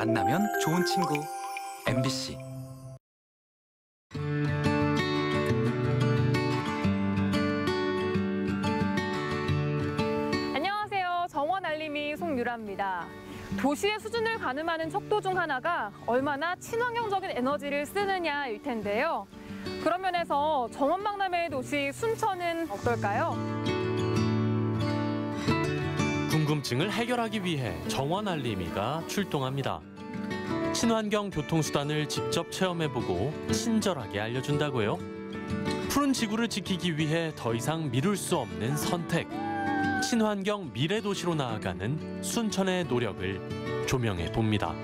만나면 좋은 친구 MBC. 안녕하세요. 정원 알림이 송유라입니다. 도시의 수준을 가늠하는 척도 중 하나가 얼마나 친환경적인 에너지를 쓰느냐일 텐데요. 그런 면에서 정원박람회의 도시 순천은 어떨까요? 궁금증을 해결하기 위해 정원 알림이가 출동합니다. 친환경 교통수단을 직접 체험해보고 친절하게 알려준다고요? 푸른 지구를 지키기 위해 더 이상 미룰 수 없는 선택. 친환경 미래도시로 나아가는 순천의 노력을 조명해봅니다.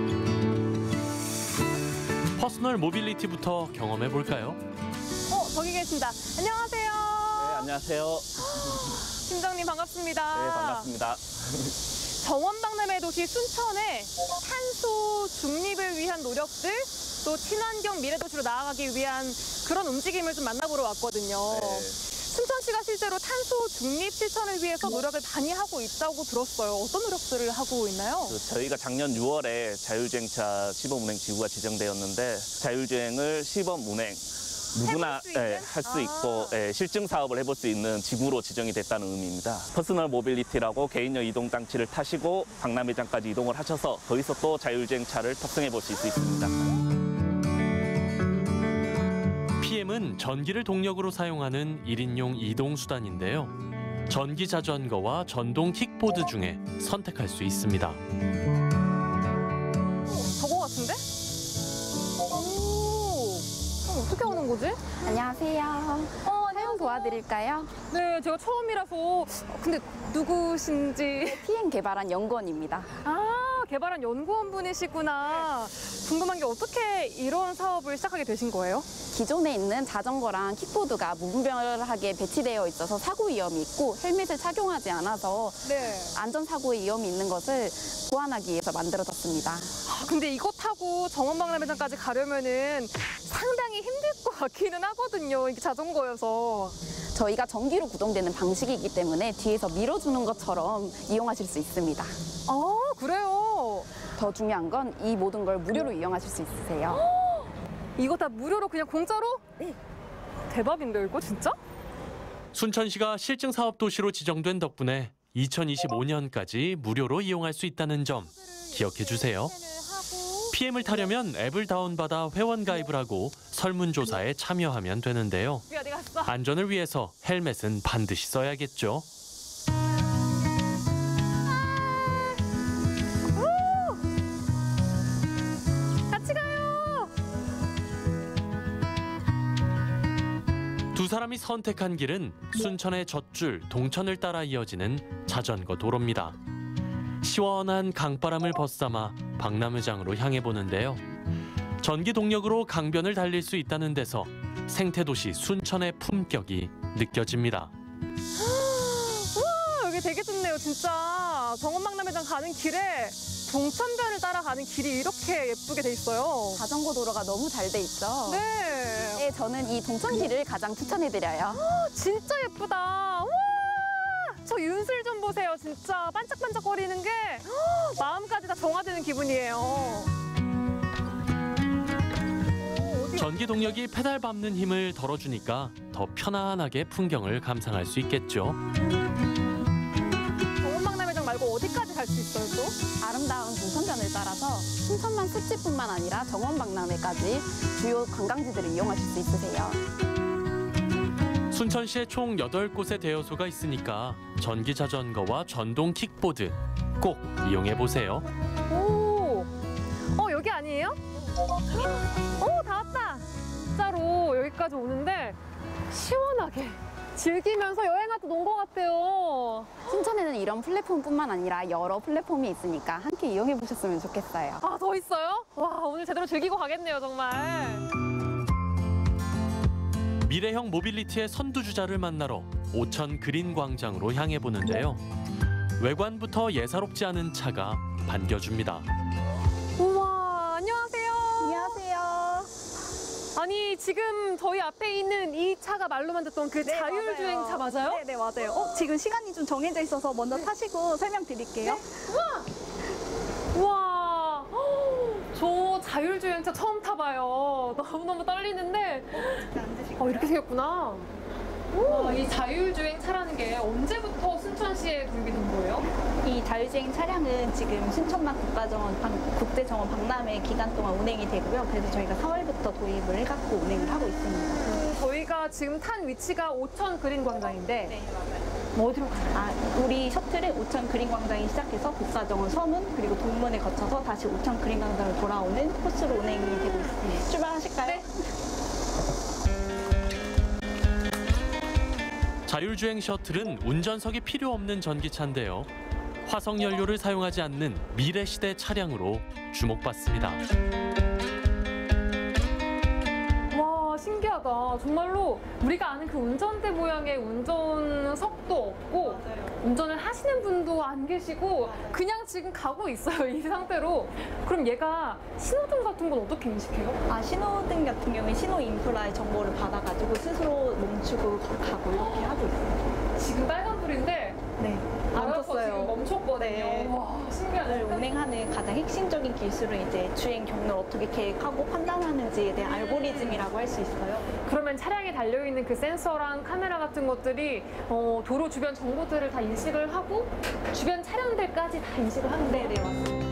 퍼스널 모빌리티부터 경험해볼까요? 저기 계신다. 안녕하세요. 네, 안녕하세요. 팀장님 반갑습니다. 네, 반갑습니다. 정원박람회 도시 순천의 탄소 중립을 위한 노력들, 또 친환경 미래도시로 나아가기 위한 그런 움직임을 좀 만나보러 왔거든요. 네. 순천시가 실제로 탄소 중립 실천을 위해서 노력을 많이 하고 있다고 들었어요. 어떤 노력들을 하고 있나요? 저희가 작년 6월에 자율주행차 시범 운행 지구가 지정되었는데 자율주행을 시범 운행 누구나 할 수 있고 실증 사업을 해볼 수 있는 지구로 지정이 됐다는 의미입니다. 퍼스널 모빌리티라고 개인용 이동 장치를 타시고 박람회장까지 이동을 하셔서 거기서 또 자율주행차를 탑승해 보실 수 있습니다. PM은 전기를 동력으로 사용하는 1인용 이동수단인데요. 전기 자전거와 전동 킥보드 중에 선택할 수 있습니다. 저거 같은데? 어떻게 하는 거지? 안녕하세요. 사용 도와드릴까요? 네, 제가 처음이라서. 근데 누구신지. PM 개발한 연구원입니다. 개발한 연구원분이시구나. 궁금한 게 어떻게 이런 사업을 시작하게 되신 거예요? 기존에 있는 자전거랑 킥보드가 무분별하게 배치되어 있어서 사고 위험이 있고 헬멧을 착용하지 않아서 안전사고의 위험이 있는 것을 보완하기 위해서 만들어졌습니다. 근데 이거 타고 정원박람회장까지 가려면은 상당히 힘들 것 같기는 하거든요. 이게 자전거여서. 저희가 전기로 구동되는 방식이기 때문에 뒤에서 밀어주는 것처럼 이용하실 수 있습니다. 그래요? 더 중요한 건 이 모든 걸 무료로 이용하실 수 있으세요. 이거 다 무료로 그냥 공짜로? 네. 대박인데 이거 진짜? 순천시가 실증 사업 도시로 지정된 덕분에 2025년까지 무료로 이용할 수 있다는 점 기억해 주세요. PM을 타려면 앱을 다운받아 회원 가입을 하고 설문조사에 참여하면 되는데요. 어디 갔어? 안전을 위해서 헬멧은 반드시 써야겠죠. 같이 가요. 두 사람이 선택한 길은 순천의 젖줄 동천을 따라 이어지는 자전거 도로입니다. 시원한 강바람을 벗삼아 박람회장으로 향해 보는데요. 전기 동력으로 강변을 달릴 수 있다는 데서 생태도시 순천의 품격이 느껴집니다. 우와, 여기 되게 좋네요, 진짜. 정원박람회장 가는 길에 동천변을 따라가는 길이 이렇게 예쁘게 돼 있어요. 자전거 도로가 너무 잘 돼 있죠? 네. 저는 이 동천길을 가장 추천해드려요. 진짜 예쁘다. 우와! 저 윤슬 좀 보세요. 진짜 반짝반짝거리는 게 마음까지 다 정화되는 기분이에요. 전기 동력이 페달 밟는 힘을 덜어주니까 더 편안하게 풍경을 감상할 수 있겠죠. 정원박람회장 말고 어디까지 갈 수 있어요, 또? 아름다운 동천변을 따라서 순천만 습지뿐만 아니라 정원박람회까지 주요 관광지들을 이용하실 수 있으세요. 순천시에 총 8곳의 대여소가 있으니까 전기 자전거와 전동 킥보드 꼭 이용해보세요. 오, 여기 아니에요? 다 왔다. 진짜로 여기까지 오는데 시원하게 즐기면서 여행하다 논 것 같아요. 순천에는 이런 플랫폼뿐만 아니라 여러 플랫폼이 있으니까 함께 이용해 보셨으면 좋겠어요. 더 있어요? 와, 오늘 제대로 즐기고 가겠네요, 정말. 미래형 모빌리티의 선두주자를 만나러 오천 그린 광장으로 향해 보는데요. 외관부터 예사롭지 않은 차가 반겨줍니다. 우와, 안녕하세요. 안녕하세요. 아니, 지금 저희 앞에 있는 이 차가 말로만 듣던 그 자율주행차 맞아요? 네, 맞아요. 지금 시간이 좀 정해져 있어서 먼저 타시고 설명드릴게요. 우와! 자율주행차 처음 타봐요. 너무너무 떨리는데 이렇게 생겼구나. 이 자율주행 차라는 게 언제부터 순천시에 도입이 된 거예요? 이 자율주행 차량은 지금 순천만 국제정원 박람회 기간 동안 운행이 되고요. 그래서 저희가 4월부터 도입을 해갖고 운행을 하고 있습니다. 저희가 지금 탄 위치가 오천 그린 광장인데 네, 맞아요. 어디로 가요? 우리 셔틀은 오천 그린 광장이 시작해서 국가정원 서문 그리고 동문을 거쳐서 다시 오천 그린 광장으로 돌아오는 코스로 운행이 되고 있습니다. 출발하실까요? 네. 자율주행 셔틀은 운전석이 필요 없는 전기차인데요. 화석 연료를 사용하지 않는 미래 시대 차량으로 주목받습니다. 와, 신기하다. 정말로 우리가 아는 그 운전대 모양의 운전석도 없고 운전을 하시는 분도 안 계시고 그냥 지금 가고 있어요, 이 상태로. 그럼 얘가 신호등 같은 건 어떻게 인식해요? 신호등 같은 경우에 신호 인프라의 정보를 받아가지고 스스로 멈추고 가고 이렇게 하고 있습니다. 지금 빨간불인데 네, 알아서 지금 멈췄거든요. 네. 와, 신기하네. 운행하는 가장 핵심적인 기술은 이제 주행 경로를 어떻게 계획하고 판단하는지에 대한 알고리즘이라고 할 수 있어요. 그러면 차량에 달려있는 그 센서랑 카메라 같은 것들이 도로 주변 정보들을 다 인식을 하고 주변 차량들까지 다 인식을 하는데 네, 맞습니다.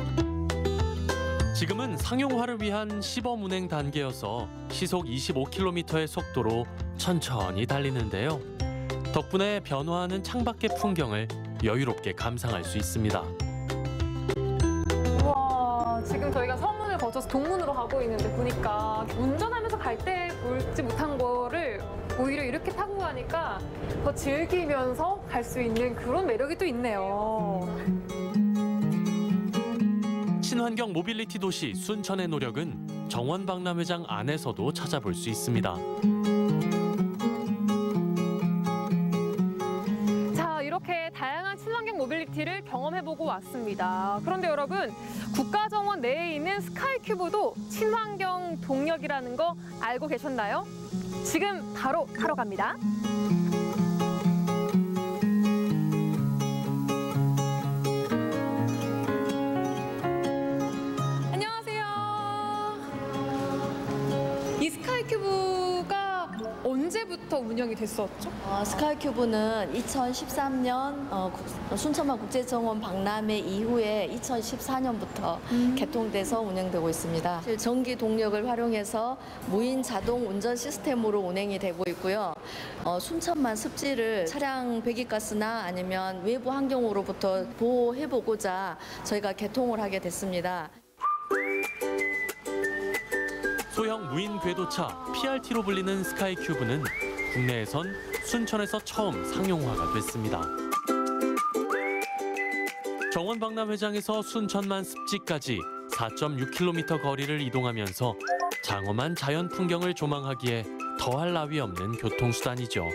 지금은 상용화를 위한 시범 운행 단계여서 시속 25km의 속도로 천천히 달리는데요. 덕분에 변화하는 창밖의 풍경을 여유롭게 감상할 수 있습니다. 와, 지금 저희가 서문을 거쳐서 동문으로 가고 있는데 보니까 운전하면서 갈 때 보지 못한 거를 오히려 이렇게 타고 가니까 더 즐기면서 갈 수 있는 그런 매력이 또 있네요. 친환경 모빌리티 도시 순천의 노력은 정원박람회장 안에서도 찾아볼 수 있습니다. 이렇게 다양한 친환경 모빌리티를 경험해보고 왔습니다. 그런데 여러분, 국가정원 내에 있는 스카이큐브도 친환경 동력이라는 거 알고 계셨나요? 지금 바로 타러 갑니다. 안녕하세요. 이 스카이큐브가 언제부터 운영이 됐었죠? 스카이큐브는 2013년 순천만 국제정원 박람회 이후에 2014년부터 개통돼서 운영되고 있습니다. 전기 동력을 활용해서 무인 자동 운전 시스템으로 운행이 되고 있고요. 순천만 습지를 차량 배기가스나 아니면 외부 환경으로부터 보호해보고자 저희가 개통을 하게 됐습니다. 소형 무인 궤도차 PRT로 불리는 스카이큐브는 국내에선 순천에서 처음 상용화가 됐습니다. 정원박람회장에서 순천만 습지까지 4.6km 거리를 이동하면서 장엄한 자연 풍경을 조망하기에 더할 나위 없는 교통수단이죠.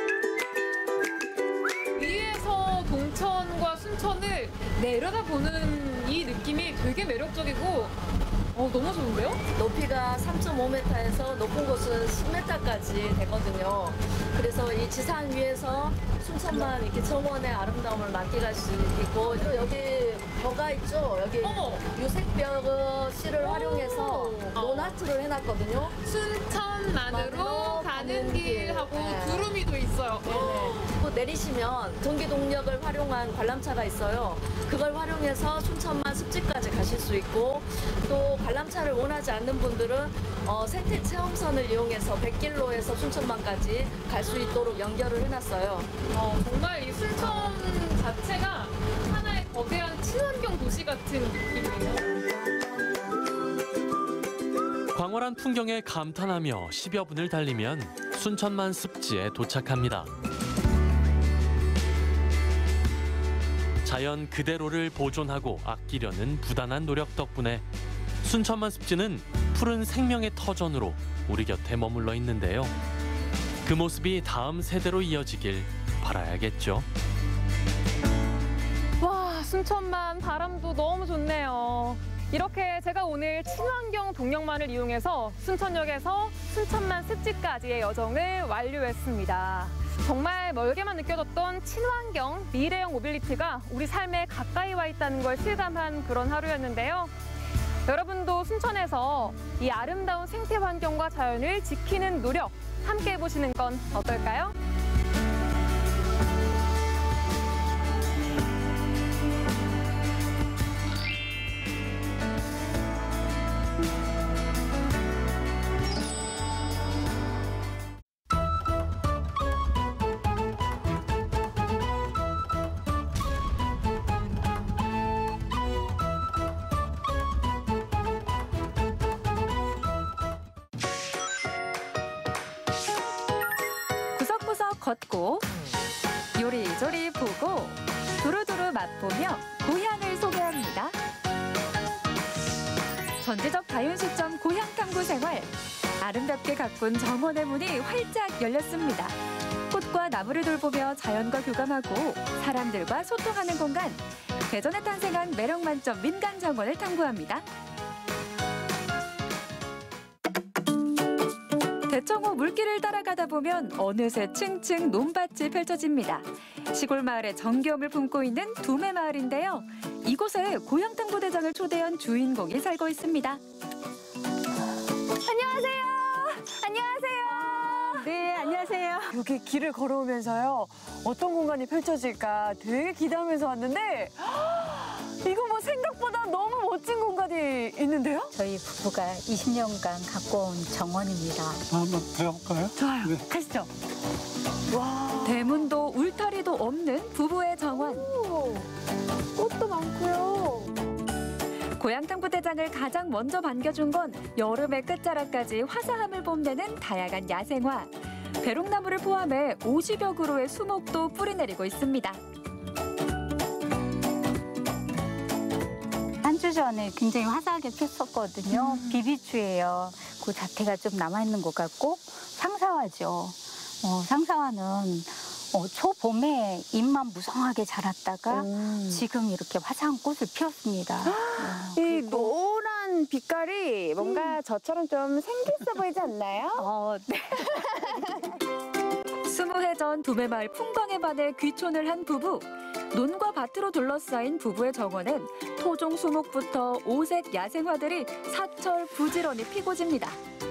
위에서 동천과 순천을 내려다보는 이 느낌이 되게 매력적이고 너무 좋은데요? 높이가 3.5m에서 높은 곳은 10m까지 되거든요. 그래서 이 지상 위에서 순천만 이렇게 정원의 아름다움을 만끽할 수 있고, 또 여기 벼가 있죠? 여기 유색벼 씨를 활용해서 논아트를 해놨거든요. 순천만으로 가는 길하고 네. 구름이도 있어요. 또 내리시면 전기 동력을 활용한 관람차가 있어요. 그걸 활용해서 순천만 습지까지 가실 수 있고, 또 관람차를 원하지 않는 분들은 생태 체험선을 이용해서 100길로에서 순천만까지 갈 수 있도록 연결을 해놨어요. 정말 이 순천 자체가 하나의 거대한 친환경 도시 같은 느낌이에요. 광활한 풍경에 감탄하며 10여 분을 달리면 순천만 습지에 도착합니다. 자연 그대로를 보존하고 아끼려는 부단한 노력 덕분에 순천만 습지는 푸른 생명의 터전으로 우리 곁에 머물러 있는데요. 그 모습이 다음 세대로 이어지길 바라야겠죠. 와, 순천만 바람도 너무 좋네요. 이렇게 제가 오늘 친환경 동력만을 이용해서 순천역에서 순천만 습지까지의 여정을 완료했습니다. 정말 멀게만 느껴졌던 친환경 미래형 모빌리티가 우리 삶에 가까이 와 있다는 걸 실감한 그런 하루였는데요. 여러분도 순천에서 이 아름다운 생태 환경과 자연을 지키는 노력 함께 해보시는 건 어떨까요? 구석구석 걷고 요리조리 보고 두루두루 맛보며 고향을 소개합니다. 전지적 자연시점 고향탐구 생활. 아름답게 가꾼 정원의 문이 활짝 열렸습니다. 꽃과 나무를 돌보며 자연과 교감하고 사람들과 소통하는 공간. 대전에 탄생한 매력 만점 민간 정원을 탐구합니다. 대청호 물길을 따라가다 보면 어느새 층층 논밭이 펼쳐집니다. 시골 마을의 정겨움을 품고 있는 두메마을인데요. 이곳에 고향탐구대장을 초대한 주인공이 살고 있습니다. 안녕하세요. 안녕하세요. 네, 안녕하세요. 여기 길을 걸어오면서요. 어떤 공간이 펼쳐질까 되게 기대하면서 왔는데 이거 뭐 생각보다 너무 멋진 공간이 있는데요? 저희 부부가 20년간 갖고 온 정원입니다. 한번 들어볼까요? 좋아요. 네. 가시죠. 와. 대문도 울타리도 없는 부부의 정원. 꽃도 많고요. 고향탐구대장을 가장 먼저 반겨준 건 여름의 끝자락까지 화사함을 뽐내는 다양한 야생화. 배롱나무를 포함해 50여 그루의 수목도 뿌리내리고 있습니다. 한 주 전에 굉장히 화사하게 폈었거든요. 비비추예요. 그 자태가 좀 남아있는 것 같고 상사화죠. 상사화는 초봄에 잎만 무성하게 자랐다가 지금 이렇게 화사한 꽃을 피웠습니다. 이 노란 빛깔이 뭔가 저처럼 좀 생겼어 보이지 않나요? 네. 20해 전 두메마을 풍광에 반해 귀촌을 한 부부. 논과 밭으로 둘러싸인 부부의 정원엔 토종 수목부터 오색 야생화들이 사철 부지런히 피고 집니다.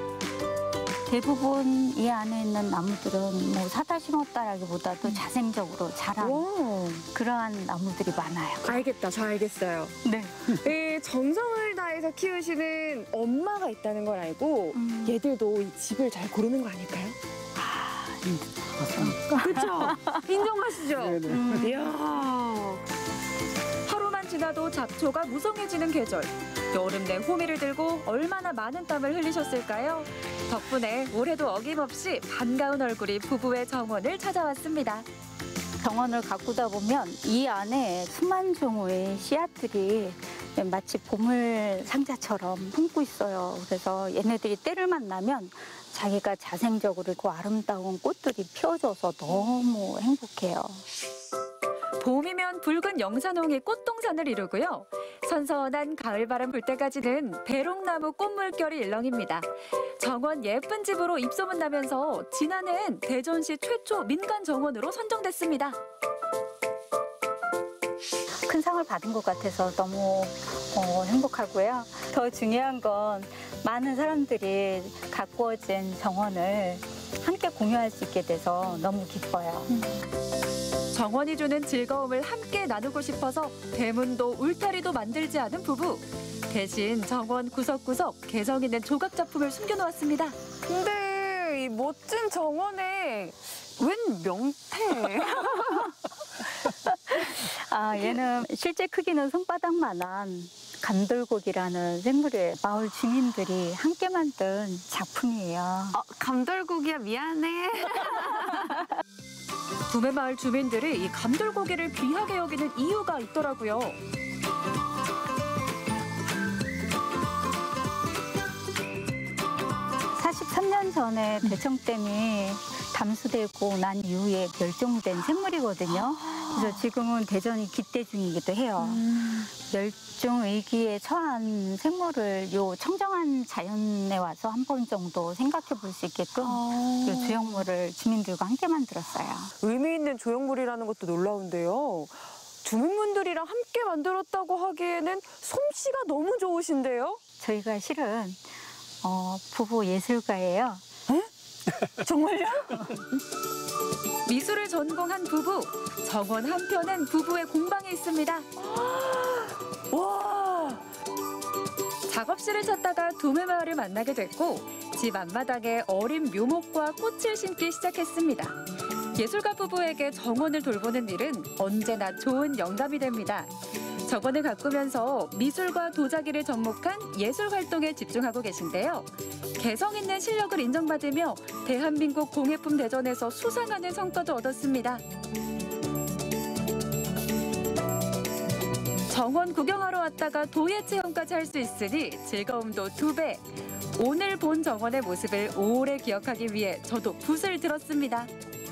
대부분 이 안에 있는 나무들은 뭐 사다 심었다라기보다도 자생적으로 자란 그러한 나무들이 많아요. 알겠다. 저 알겠어요. 네. 이 정성을 다해서 키우시는 엄마가 있다는 걸 알고 얘들도 이 집을 잘 고르는 거 아닐까요? 그렇죠. 인정하시죠? 네네. 이야. 하루만 지나도 잡초가 무성해지는 계절. 여름 내 호미를 들고 얼마나 많은 땀을 흘리셨을까요? 덕분에 올해도 어김없이 반가운 얼굴이 부부의 정원을 찾아왔습니다. 정원을 가꾸다 보면 이 안에 수만 종의 씨앗들이 마치 보물 상자처럼 품고 있어요. 그래서 얘네들이 때를 만나면 자기가 자생적으로 그 아름다운 꽃들이 피어져서 너무 행복해요. 봄이면 붉은 영산홍이 꽃동산을 이루고요. 선선한 가을바람 불 때까지는 배롱나무 꽃물결이 일렁입니다. 정원 예쁜 집으로 입소문 나면서 지난해엔 대전시 최초 민간 정원으로 선정됐습니다. 큰 상을 받은 것 같아서 너무 행복하고요. 더 중요한 건 많은 사람들이 가꾸어진 정원을 함께 공유할 수 있게 돼서 너무 기뻐요. 정원이 주는 즐거움을 함께 나누고 싶어서 대문도 울타리도 만들지 않은 부부. 대신 정원 구석구석 개성 있는 조각 작품을 숨겨놓았습니다. 근데 이 멋진 정원에 웬 명태? 얘는 실제 크기는 손바닥만한 감돌고기라는 생물이에요. 마을 주민들이 함께 만든 작품이에요. 감돌고기야 미안해. 두메마을 주민들이 이 감돌고기를 귀하게 여기는 이유가 있더라고요. 43년 전에 대청댐이 담수되고 난 이후에 멸종된 생물이거든요. 그래서 지금은 대전이 기대 중이기도 해요. 멸종 위기에 처한 생물을 요 청정한 자연에 와서 한 번 정도 생각해 볼 수 있게끔 요 조형물을 주민들과 함께 만들었어요. 의미 있는 조형물이라는 것도 놀라운데요. 주민분들이랑 함께 만들었다고 하기에는 솜씨가 너무 좋으신데요? 저희가 실은 부부 예술가예요. 정말요? 미술을 전공한 부부. 정원 한편엔 부부의 공방이 있습니다. 와, 작업실을 찾다가 도매마을을 만나게 됐고 집 앞마당에 어린 묘목과 꽃을 심기 시작했습니다. 예술가 부부에게 정원을 돌보는 일은 언제나 좋은 영감이 됩니다. 정원을 가꾸면서 미술과 도자기를 접목한 예술 활동에 집중하고 계신데요. 개성 있는 실력을 인정받으며 대한민국 공예품 대전에서 수상하는 성과도 얻었습니다. 정원 구경하러 왔다가 도예 체험까지 할 수 있으니 즐거움도 2배. 오늘 본 정원의 모습을 오래 기억하기 위해 저도 붓을 들었습니다.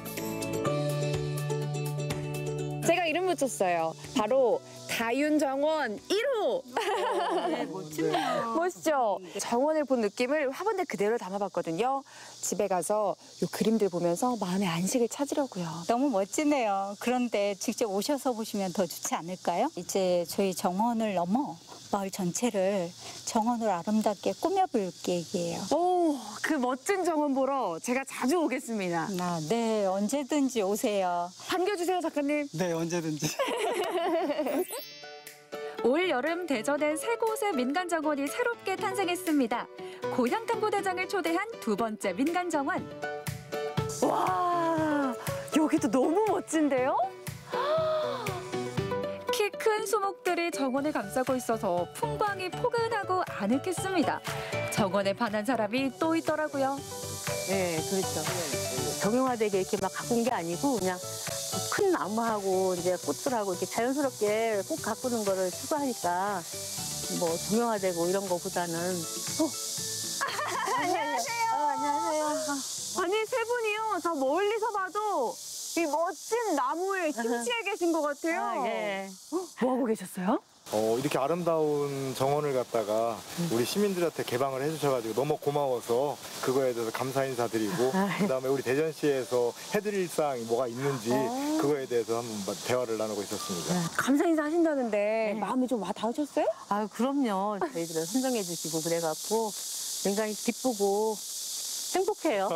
제가 이름 붙였어요. 바로 다윤정원 1호. 네, 멋지네요. 멋있죠? 정원을 본 느낌을 화분에 그대로 담아봤거든요. 집에 가서 이 그림들 보면서 마음의 안식을 찾으려고요. 너무 멋지네요. 그런데 직접 오셔서 보시면 더 좋지 않을까요? 이제 저희 정원을 넘어 마을 전체를 정원으로 아름답게 꾸며볼 계획이에요. 오, 그 멋진 정원 보러 제가 자주 오겠습니다. 네, 언제든지 오세요. 반겨주세요, 작가님. 네, 언제든지. 올 여름 대전엔 3곳의 민간정원이 새롭게 탄생했습니다. 고향탐구대장을 초대한 2번째 민간정원. 와, 여기도 너무 멋진데요? 키 큰 수목들이 정원을 감싸고 있어서 풍광이 포근하고 아늑했습니다. 정원에 반한 사람이 또 있더라고요. 네, 그렇죠. 정형화되게 이렇게 막 가꾼 게 아니고 그냥 큰 나무하고 이제 꽃들하고 이렇게 자연스럽게 꽃 가꾸는 거를 추구하니까 뭐 정형화되고 이런 거보다는 안녕하세요. 안녕하세요. 아니, 세 분이요. 저 멀리서 봐도 이 멋진 나무에 힘취해 계신 것 같아요. 예. 뭐 하고 계셨어요? 이렇게 아름다운 정원을 갖다가 우리 시민들한테 개방을 해주셔가지고 너무 고마워서 그거에 대해서 감사 인사드리고 그다음에 우리 대전시에서 해드릴 사항이 뭐가 있는지 그거에 대해서 한번 대화를 나누고 있었습니다. 감사 인사 하신다는데 마음이 좀 와 닿으셨어요? 아, 그럼요. 저희들을 선정해 주시고 그래갖고 굉장히 기쁘고 행복해요.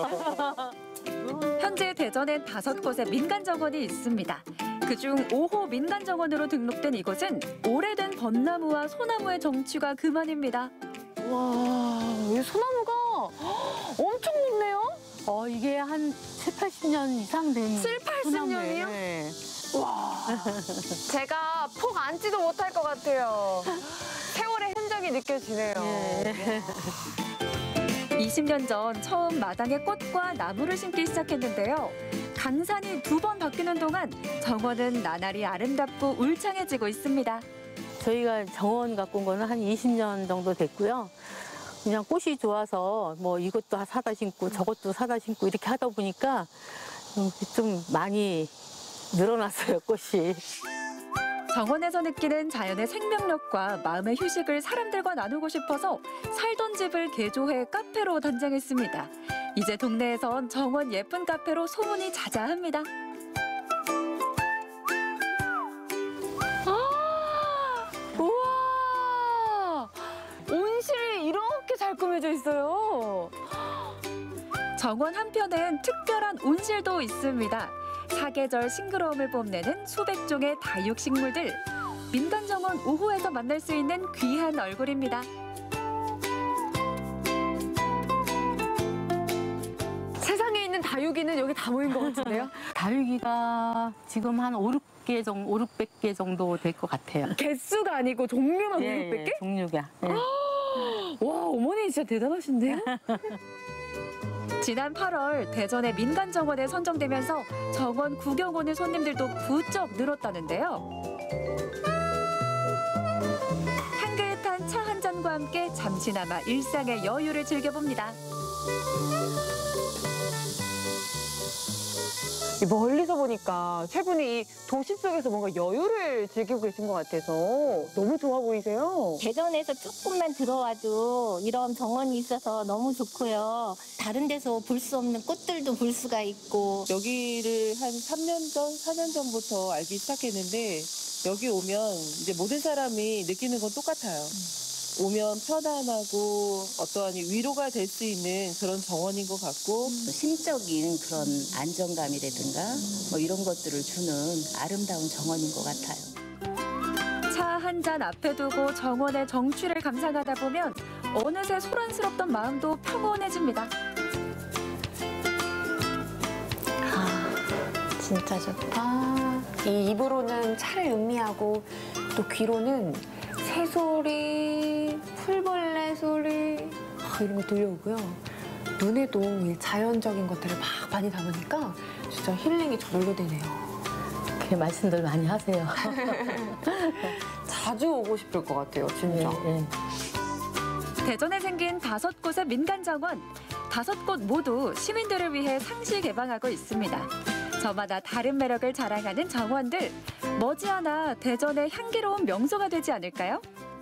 현재 대전엔 5곳의 민간정원이 있습니다. 그중 5호 민간정원으로 등록된 이곳은 오래된 벚나무와 소나무의 정취가 그만입니다. 와, 이 소나무가 엄청 높네요. 이게 한 7, 80년 이상 된 7, 80년이요? 네. 와, 제가 폭 앉지도 못할 것 같아요. 세월의 흔적이 느껴지네요. 네. 20년 전 처음 마당에 꽃과 나무를 심기 시작했는데요. 강산이 2번 바뀌는 동안 정원은 나날이 아름답고 울창해지고 있습니다. 저희가 정원 가꾼 거는 한 20년 정도 됐고요. 그냥 꽃이 좋아서 뭐 이것도 사다 심고 저것도 사다 심고 이렇게 하다 보니까 좀 많이 늘어났어요, 꽃이. 정원에서 느끼는 자연의 생명력과 마음의 휴식을 사람들과 나누고 싶어서 살던 집을 개조해 카페로 단장했습니다. 이제 동네에선 정원 예쁜 카페로 소문이 자자합니다. 우와! 온실이 이렇게 잘 꾸며져 있어요. 정원 한편엔 특별한 온실도 있습니다. 사계절 싱그러움을 뽐내는 수백 종의 다육식물들. 민간정원 5호에서 만날 수 있는 귀한 얼굴입니다. 세상에 있는 다육이는 여기 다 모인 것 같은데요? 다육이가 지금 한 500개 정도 될 것 같아요. 개수가 아니고 종류만 500개? 예, 종류가. 예. 와, 어머니 진짜 대단하신데요? 지난 8월 대전의 민간정원에 선정되면서 정원 구경 오는 손님들도 부쩍 늘었다는데요. 향긋한 차 한 잔과 함께 잠시나마 일상의 여유를 즐겨봅니다. 멀리서 보니까 세 분이 이 도시 속에서 뭔가 여유를 즐기고 계신 것 같아서 너무 좋아 보이세요. 대전에서 조금만 들어와도 이런 정원이 있어서 너무 좋고요. 다른 데서 볼 수 없는 꽃들도 볼 수가 있고. 여기를 한 3년 전, 4년 전부터 알기 시작했는데 여기 오면 이제 모든 사람이 느끼는 건 똑같아요. 오면 편안하고 어떠한 위로가 될 수 있는 그런 정원인 것 같고 심적인 그런 안정감이라든가 뭐 이런 것들을 주는 아름다운 정원인 것 같아요. 차 한 잔 앞에 두고 정원의 정취를 감상하다 보면 어느새 소란스럽던 마음도 평온해집니다. 진짜 좋다. 이 입으로는 차를 음미하고 또 귀로는 새소리, 풀벌레 소리 이런 거 들려오고요. 눈에도 이 자연적인 것들을 막 많이 담으니까 진짜 힐링이 저절로 되네요. 그렇게 말씀들 많이 하세요. 자주 오고 싶을 것 같아요, 진짜. 대전에 생긴 5곳의 민간정원, 5곳 모두 시민들을 위해 상시 개방하고 있습니다. 저마다 다른 매력을 자랑하는 정원들, 머지않아 대전의 향기로운 명소가 되지 않을까요?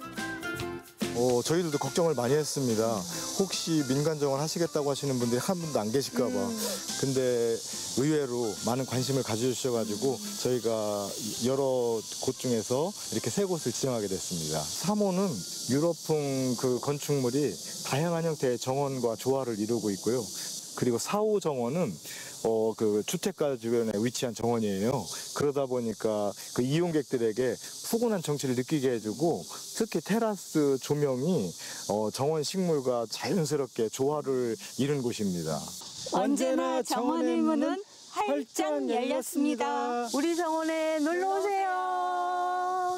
저희들도 걱정을 많이 했습니다. 혹시 민간정원 하시겠다고 하시는 분들이 한 분도 안 계실까 봐. 근데 의외로 많은 관심을 가져주셔가지고 저희가 여러 곳 중에서 이렇게 3곳을 지정하게 됐습니다. 3호는 유럽풍 그 건축물이 다양한 형태의 정원과 조화를 이루고 있고요. 그리고 4호 정원은 그 주택가 주변에 위치한 정원이에요. 그러다 보니까 그 이용객들에게 푸근한 정취를 느끼게 해주고 특히 테라스 조명이 정원 식물과 자연스럽게 조화를 이룬 곳입니다. 언제나 정원의 문은 활짝 열렸습니다. 우리 정원에 놀러 오세요.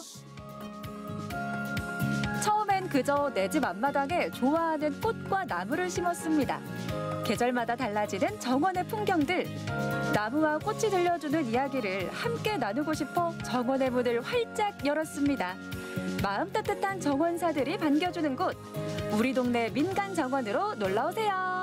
처음엔 그저 내 집 앞마당에 좋아하는 꽃과 나무를 심었습니다. 계절마다 달라지는 정원의 풍경들, 나무와 꽃이 들려주는 이야기를 함께 나누고 싶어 정원의 문을 활짝 열었습니다. 마음 따뜻한 정원사들이 반겨주는 곳, 우리 동네 민간 정원으로 놀러오세요.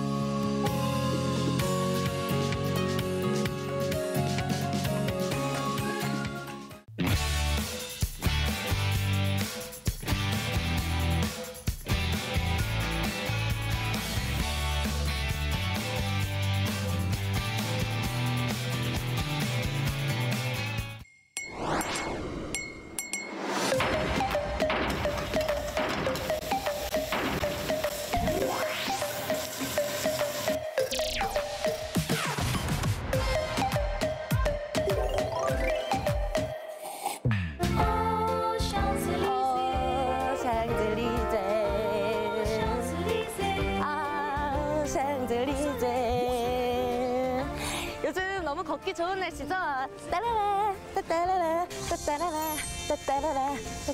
요즘 너무 걷기 좋은 날씨죠? 따라라 따따라라 따따라라 따따라라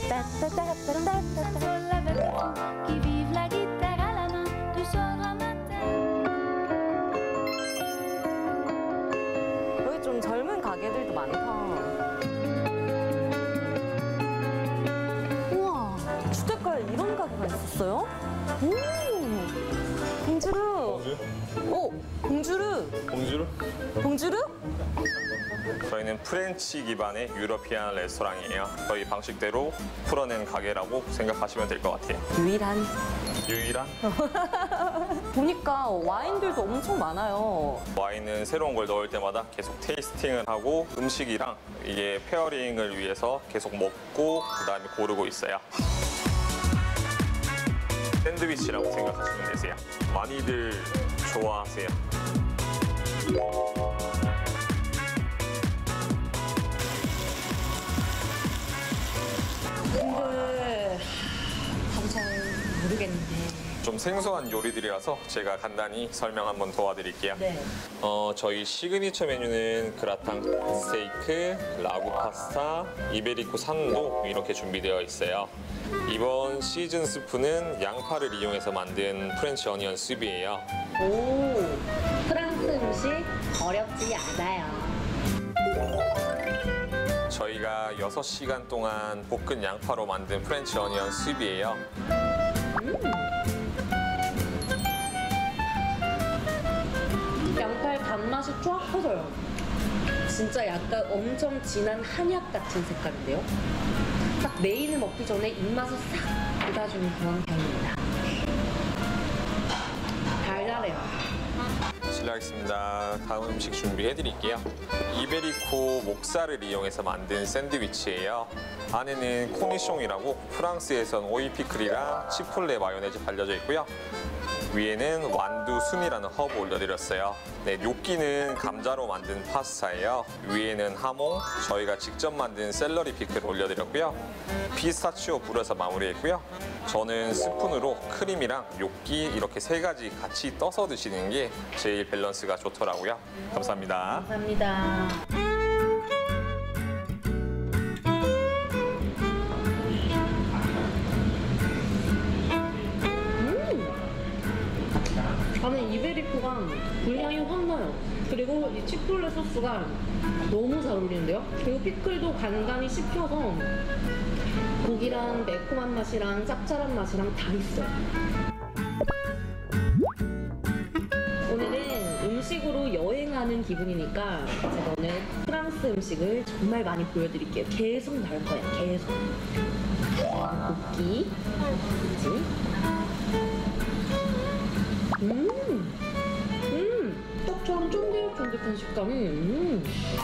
따따따따따따따따따 qui vive la guitare à la main du soir au matin. 여기 좀 젊은 가게들도 많다. 우와, 주택가에 이런 가게가 있었어요? 오, 봉주르. 봉주르. 봉주르? 봉주르? 저희는 프렌치 기반의 유러피안 레스토랑이에요. 저희 방식대로 풀어낸 가게라고 생각하시면 될 것 같아요. 유일한? 보니까 와인들도 엄청 많아요. 와인은 새로운 걸 넣을 때마다 계속 테이스팅을 하고 음식이랑 이게 페어링을 위해서 계속 먹고 그다음에 고르고 있어요. 샌드위치라고 생각하시면 되세요. 많이들 좋아하세요. 근데 잘 모르겠는데. 좀 생소한 요리들이라서 제가 간단히 설명 한번 도와드릴게요. 네. 저희 시그니처 메뉴는 그라탕 스테이크, 라구 파스타, 이베리코 산도 이렇게 준비되어 있어요. 이번 시즌 스프는 양파를 이용해서 만든 프렌치 어니언 수프예요. 오, 프랑스 음식 어렵지 않아요. 저희가 6시간 동안 볶은 양파로 만든 프렌치 어니언 수프예요. 양파의 단맛이 쫙 퍼져요. 진짜 약간 엄청 진한 한약 같은 색깔인데요. 딱 메인을 먹기 전에 입맛을 싹 돋아주는 그런 향입니다. 달달해요. 실례하겠습니다. 다음 음식 준비해드릴게요. 이베리코 목살을 이용해서 만든 샌드위치예요. 안에는 코니숑이라고 프랑스에선 오이 피클이랑 치폴레 마요네즈 발려져 있고요. 위에는 완두 순이라는 허브 올려드렸어요. 네, 뇨끼는 감자로 만든 파스타예요. 위에는 하몽, 저희가 직접 만든 샐러리 피클을 올려드렸고요. 피스타치오 뿌려서 마무리했고요. 저는 스푼으로 크림이랑 뇨끼 이렇게 세 가지 같이 떠서 드시는 게 제일 밸런스가 좋더라고요. 감사합니다. 감사합니다. 저는 이베리코가 분량이 확 나요. 그리고 이 치폴레 소스가 너무 잘 어울리는데요. 그리고 피클도 간간히 씹혀서 고기랑 매콤한 맛이랑 짭짤한 맛이랑 다 있어요. 오늘은 음식으로 여행하는 기분이니까 제가 오늘 프랑스 음식을 정말 많이 보여드릴게요. 계속 나올 거예요. 계속. 고기, 그치? 떡처럼 쫀득쫀득한 식감이.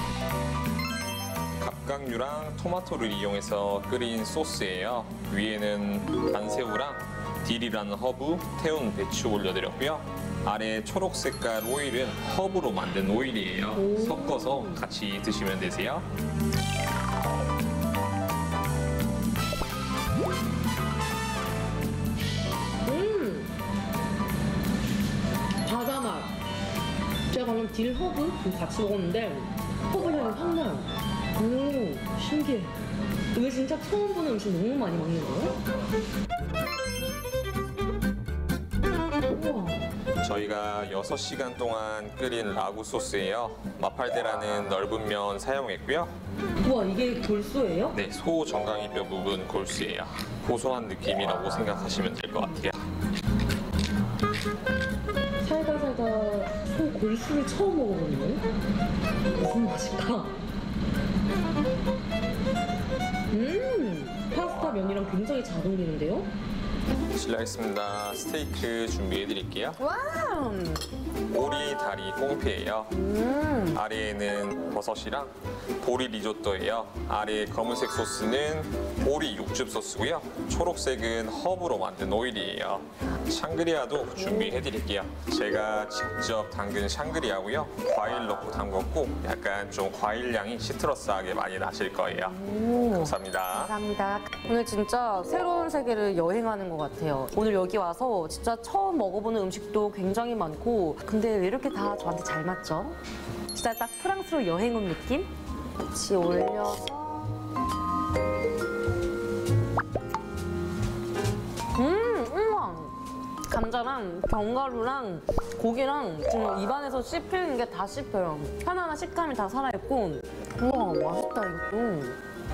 갑각류랑 토마토를 이용해서 끓인 소스예요. 위에는 반새우랑 딜이라는 허브, 태운 배추 올려드렸고요. 아래 초록 색깔 오일은 허브로 만든 오일이에요. 섞어서 같이 드시면 되세요. 과자 맛. 제가 방금 딜 허브 같이 먹었는데 허브 향이 확 나요. 오, 신기해. 이거 진짜 처음 보는 음식 너무 많이 먹는 거예요? 우와. 저희가 6시간 동안 끓인 라구 소스예요. 마팔데라는 넓은 면 사용했고요. 우와, 이게 골수예요? 네, 소 정강이뼈 부분 골수예요. 고소한 느낌이라고 생각하시면 될 것 같아요. 살다 소 골수를 처음 먹어보네. 무슨 맛일까? 파스타 면이랑 굉장히 잘 어울리는데요? 실례하겠습니다. 스테이크 준비해드릴게요. 와우! 오리 다리 꽁피예요. 아래에는 버섯이랑 보리 리조또예요. 아래 검은색 소스는 오리 육즙 소스고요. 초록색은 허브로 만든 오일이에요. 샹그리아도 준비해드릴게요. 제가 직접 담근 샹그리아고요. 과일 넣고 담궜고 약간 좀 과일 향이 시트러스하게 많이 나실 거예요. 감사합니다. 감사합니다. 오늘 진짜 새로운 세계를 여행하는 것 같아요. 오늘 여기 와서 진짜 처음 먹어보는 음식도 굉장히 많고 근데 왜 이렇게 다 저한테 잘 맞죠? 진짜 딱 프랑스로 여행 온 느낌? 같이 올려서 우와! 감자랑 견과류랑 고기랑 지금 입안에서 씹히는 게 다 씹혀요. 하나하나 식감이 다 살아있고 우와 맛있다 이것도.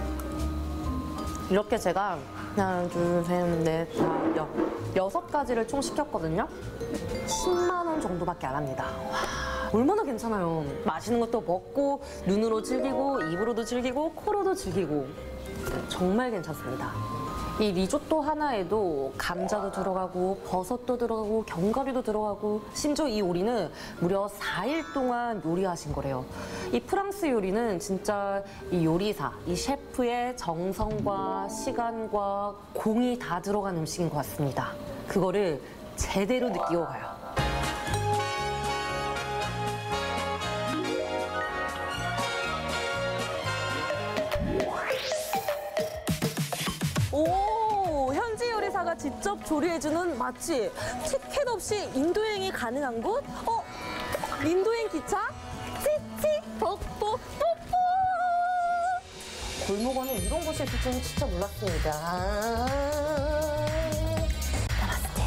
이렇게 제가 하나, 둘, 셋, 넷, 다, 6가지를 총 시켰거든요. 10만 원 정도밖에 안 합니다. 와, 얼마나 괜찮아요. 맛있는 것도 먹고 눈으로 즐기고 입으로도 즐기고 코로도 즐기고 정말 괜찮습니다. 이 리조또 하나에도 감자도 들어가고 버섯도 들어가고 견과류도 들어가고 심지어 이 오리는 무려 4일 동안 요리하신 거래요. 이 프랑스 요리는 진짜 이 요리사, 이 셰프의 정성과 시간과 공이 다 들어간 음식인 것 같습니다. 그거를 제대로 느끼고 가요. 오, 현지 요리사가 직접 조리해주는 맛집. 티켓 없이 인도여행이 가능한 곳? 인도여행 기차? 찌찌 뽀뽀 뽀뽀. 골목 안에 이런 곳이 있을 줄은 진짜 몰랐습니다. 나마스테.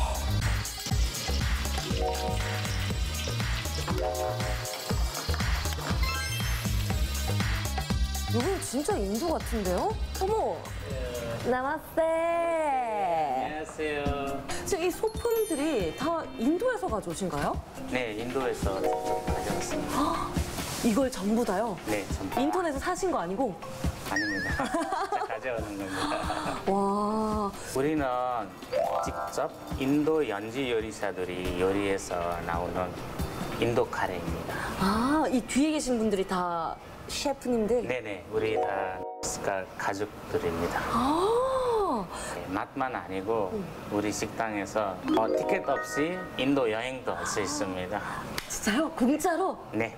여기 진짜 인도 같은데요? 어머! 나마스테. 안녕하세요. 지금 이 소품들이 다 인도에서 가져오신가요? 네, 인도에서 가져왔습니다. 이걸 전부 다요? 네, 전부. 인터넷에서 사신 거 아니고? 아닙니다. 가져오는 겁니다. 와. 우리는 직접 인도 연지 요리사들이 요리해서 나오는 인도 카레입니다. 아, 이 뒤에 계신 분들이 다 셰프님들? 네네, 우리 다 가족들입니다. 아. 네, 맛만 아니고 우리 식당에서 티켓 없이 인도 여행도 할 수 있습니다. 진짜요? 공짜로? 네.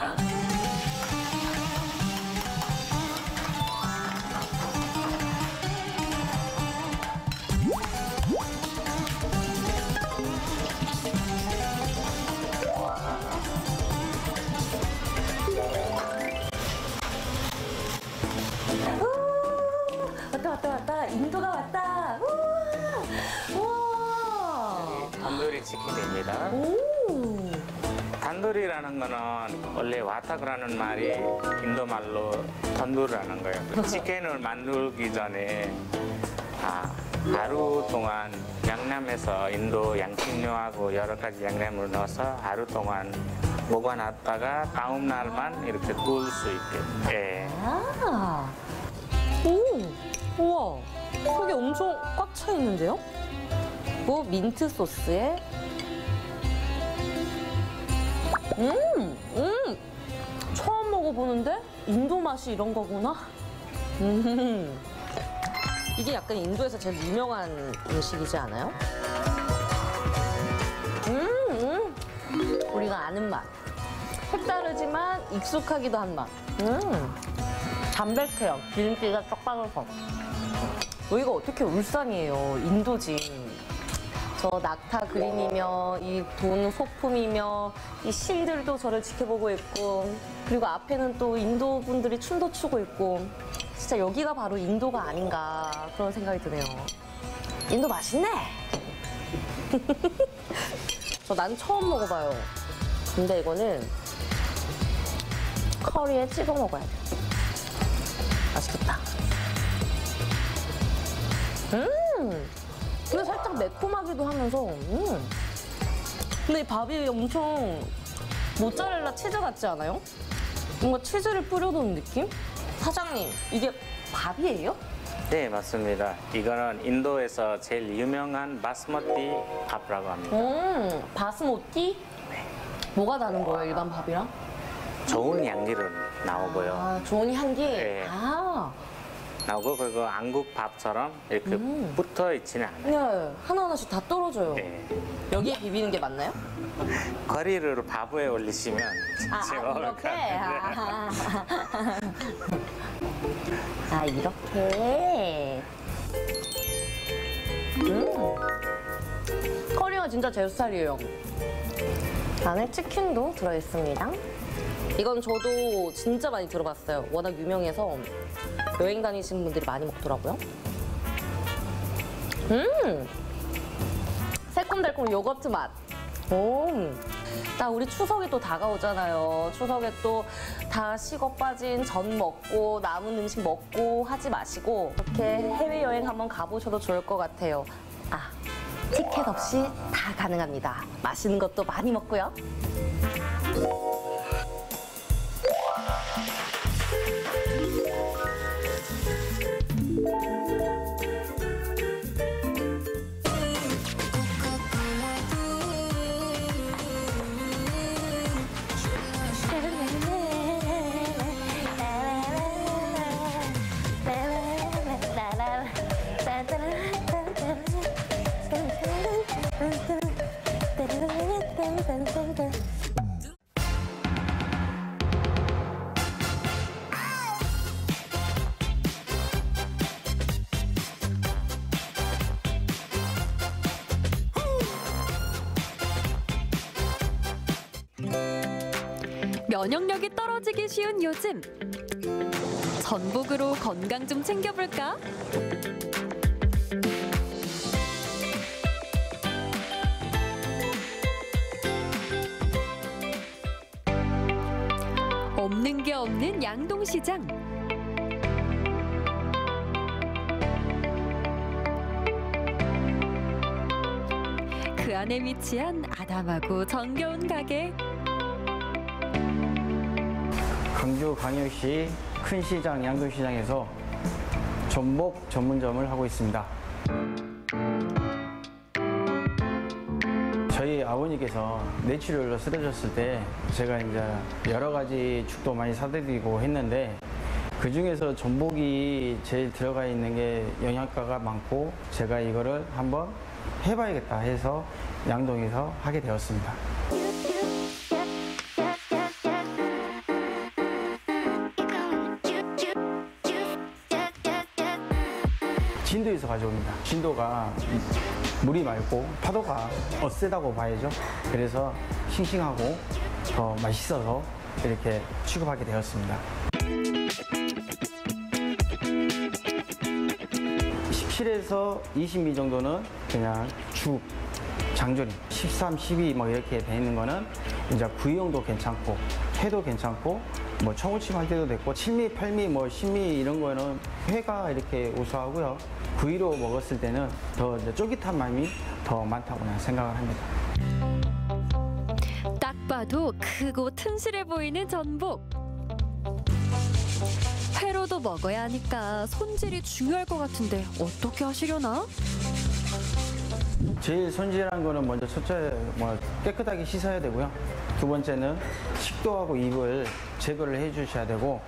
왔다. 인도가 왔다. 우와. 단도리 치킨입니다. 오. 단도리라는 거는 원래 와타그라는 말이 인도 말로 던두라는 거예요. 치킨을 만들기 전에 하루 동안 양념해서 인도 양식류하고 여러 가지 양념을 넣어서 하루 동안 보관했다가 다음 날만 이렇게 구울 수 있게. 예. 아. 오. 우와. 속이 엄청 꽉 차 있는데요? 그리고 민트 소스에 처음 먹어보는데 인도 맛이 이런 거구나. 이게 약간 인도에서 제일 유명한 음식이지 않아요? 우리가 아는 맛. 색다르지만 익숙하기도 한 맛. 담백해요. 기름기가 쩍박해서. 여기가 어떻게 울산이에요? 인도지. 저 낙타 그림이며 이 돈 소품이며 이 실들도 저를 지켜보고 있고 그리고 앞에는 또 인도 분들이 춤도 추고 있고 진짜 여기가 바로 인도가 아닌가 그런 생각이 드네요. 인도 맛있네. 저 난 처음 먹어봐요. 근데 이거는 커리에 찍어 먹어야 돼. 맛있겠다. 근데 살짝 매콤하기도 하면서 근데 이 밥이 엄청 모짜렐라 치즈 같지 않아요? 뭔가 치즈를 뿌려놓은 느낌? 사장님, 이게 밥이에요? 네, 맞습니다. 이거는 인도에서 제일 유명한 바스머티 밥이라고 합니다. 바스모티? 네. 뭐가 다른 거예요, 일반 밥이랑? 좋은 향기를 나오고요. 아, 좋은 향기? 네. 아. 나오고 그리고 한국 밥처럼 이렇게 붙어 있지는 않아요. 네, 하나하나씩 다 떨어져요. 네. 여기에 비비는 게 맞나요? 거리를 밥 위에 올리시면 제가 이렇게? 이렇게. 커리가 진짜 제 스타일이에요. 안에 치킨도 들어있습니다. 이건 저도 진짜 많이 들어봤어요. 워낙 유명해서 여행 다니시는 분들이 많이 먹더라고요. 새콤달콤 요거트 맛. 나 우리 추석이 또 다가오잖아요. 추석에 또 다 식어 빠진 전 먹고 남은 음식 먹고 하지 마시고 이렇게 해외여행 한번 가보셔도 좋을 것 같아요. 티켓 없이 다 가능합니다. 맛있는 것도 많이 먹고요. 면역력이 떨어지기 쉬운 요즘. 전복으로 건강 좀 챙겨볼까? 없는 게 없는 양동시장. 그 안에 위치한 아담하고 정겨운 가게. 광주광역시 큰 시장 양동시장에서 전복 전문점을 하고 있습니다. 저희 아버님께서 뇌출혈로 쓰러졌을 때 제가 이제 여러 가지 죽도 많이 사드리고 했는데 그 중에서 전복이 제일 들어가 있는 게 영양가가 많고 제가 이거를 한번 해봐야겠다 해서 양동에서 하게 되었습니다. 진도에서 가져옵니다. 진도가 물이 맑고 파도가 세다고 봐야죠. 그래서 싱싱하고 더 맛있어서 이렇게 취급하게 되었습니다. 17에서 20미 정도는 그냥 죽, 장조림, 13, 12 뭐 이렇게 돼 있는 거는 이제 구이용도 괜찮고 회도 괜찮고 뭐 청우침 할 때도 됐고 7미, 8미, 뭐 10미 이런 거는 회가 이렇게 우수하고요. 구이로 먹었을 때는 더 이제 쫄깃한 맛이 더 많다고 생각을 합니다. 딱 봐도 크고 튼실해 보이는 전복. 회로도 먹어야 하니까 손질이 중요할 것 같은데 어떻게 하시려나? 제일 손질한 거는 먼저 첫째 뭐 깨끗하게 씻어야 되고요. 두 번째는 식도하고 입을 제거를 해 주셔야 되고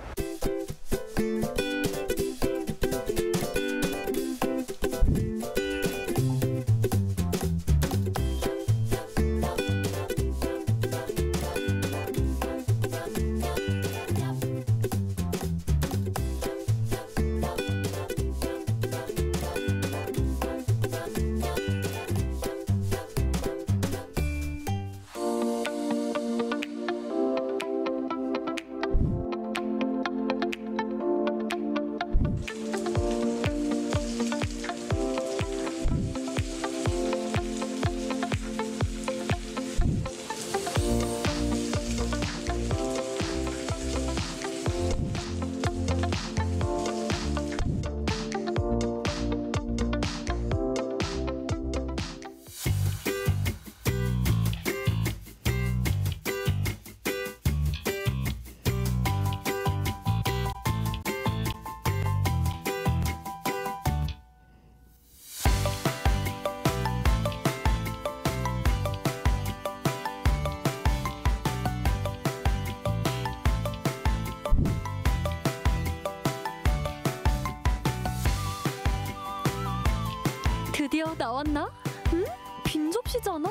드디어 나왔나? 응? 빈 접시잖아.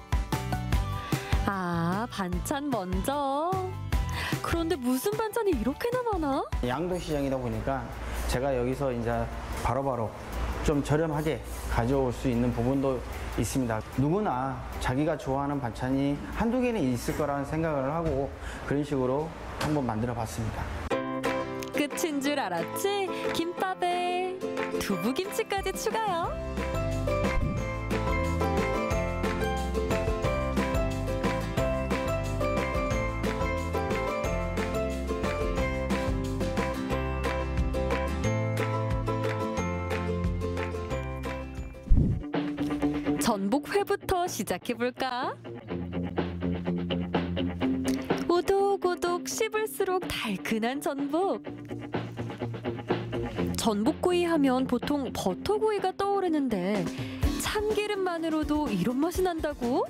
아, 반찬 먼저. 그런데 무슨 반찬이 이렇게나 많아? 양동시장이다 보니까 제가 여기서 이제 바로바로 좀 저렴하게 가져올 수 있는 부분도 있습니다. 누구나 자기가 좋아하는 반찬이 한두 개는 있을 거라는 생각을 하고 그런 식으로 한번 만들어 봤습니다. 끝인 줄 알았지? 김밥에 두부김치까지 추가요. 전복회부터 시작해볼까? 오독오독 씹을수록 달큰한 전복. 전복구이 하면 보통 버터구이가 떠오르는데 참기름만으로도 이런 맛이 난다고?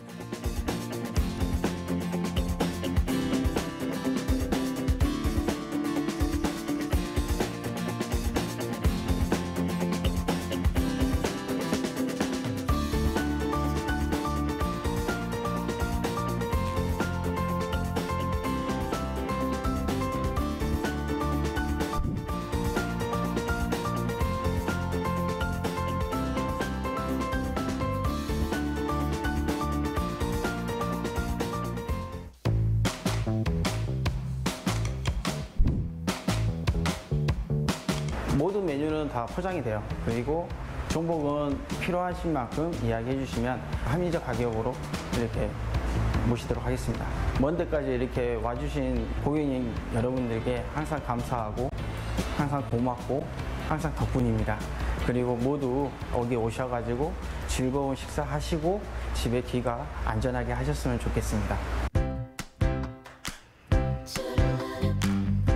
모든 메뉴는 다 포장이 돼요. 그리고 전복은 필요하신 만큼 이야기해 주시면 합리적 가격으로 이렇게 모시도록 하겠습니다. 먼 데까지 이렇게 와주신 고객님 여러분들께 항상 감사하고 항상 고맙고 항상 덕분입니다. 그리고 모두 여기 오셔가지고 즐거운 식사하시고 집에 귀가 안전하게 하셨으면 좋겠습니다.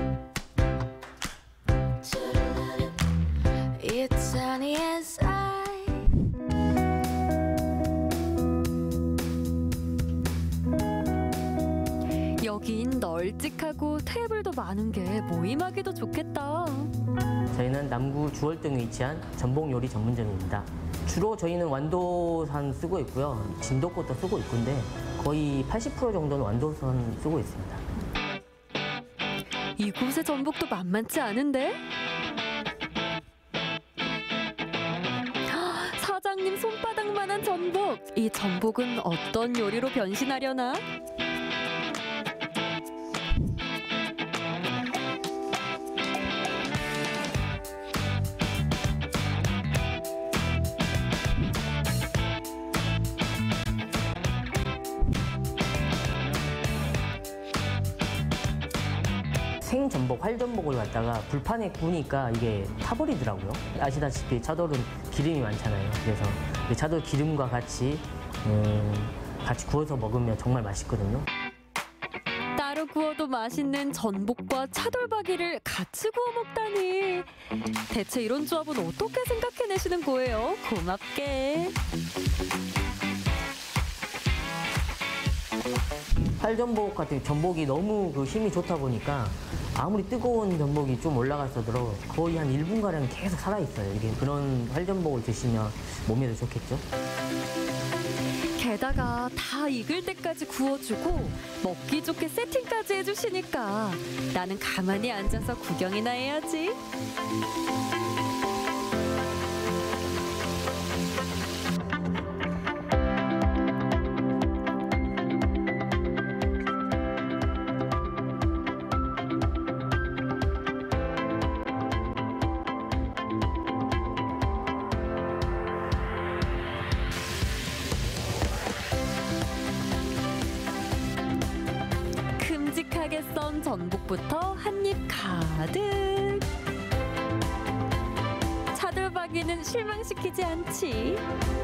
be as sunny as I. 여긴 널찍하고 테이블도 많은 게 모임하기도 좋겠다. 저희는 남구 주월동에 위치한 전복 요리 전문점입니다. 주로 저희는 완도산 쓰고 있고요. 진도 것도 쓰고 있는데 거의 80% 정도는 완도산 쓰고 있습니다. 이곳의 전복도 만만치 않은데? 사장님 손바닥만한 전복. 이 전복은 어떤 요리로 변신하려나? 생전복, 활전복을 갖다가 불판에 구우니까 이게 타버리더라고요. 아시다시피 차돌은 기름이 많잖아요. 그래서 이 차돌 기름과 같이 구워서 먹으면 정말 맛있거든요. 따로 구워도 맛있는 전복과 차돌박이를 같이 구워 먹다니. 대체 이런 조합은 어떻게 생각해내시는 거예요? 고맙게. 활전복 같은 전복이 너무 그 힘이 좋다 보니까 아무리 뜨거운 전복이 좀 올라갔어도 거의 한 1분가량 계속 살아있어요. 이게 그런 활전복을 드시면 몸에도 좋겠죠. 게다가 다 익을 때까지 구워주고 먹기 좋게 세팅까지 해주시니까 나는 가만히 앉아서 구경이나 해야지. 큼직하게 썬 전복부터 한 입 가득. 차돌박이는 실망시키지 않지.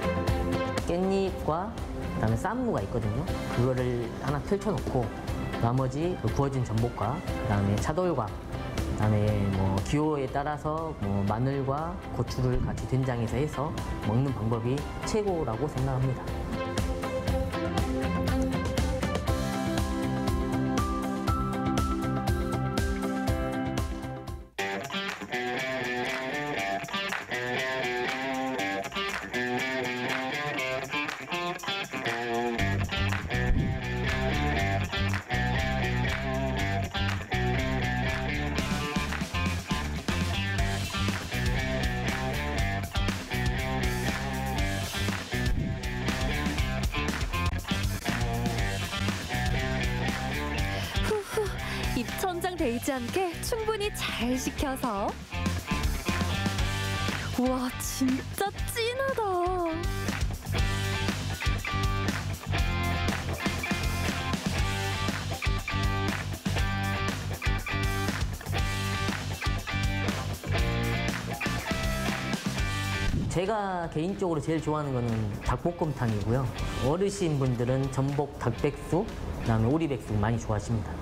깻잎과 그다음에 쌈무가 있거든요. 그거를 하나 펼쳐놓고 나머지 구워진 전복과 그다음에 차돌과 그다음에 뭐 기호에 따라서 뭐 마늘과 고추를 같이 된장에서 해서 먹는 방법이 최고라고 생각합니다. 입천장 데이지 않게 충분히 잘 식혀서. 우와, 진짜 진하다. 제가 개인적으로 제일 좋아하는 거는 닭볶음탕이고요. 어르신분들은 전복 닭백숙, 그다음에 오리백숙 많이 좋아하십니다.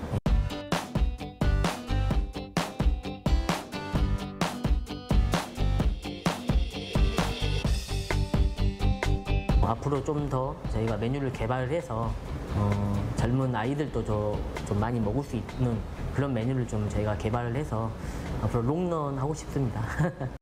앞으로 좀 더 저희가 메뉴를 개발을 해서 젊은 아이들도 좀 많이 먹을 수 있는 그런 메뉴를 좀 저희가 개발을 해서 앞으로 롱런 하고 싶습니다.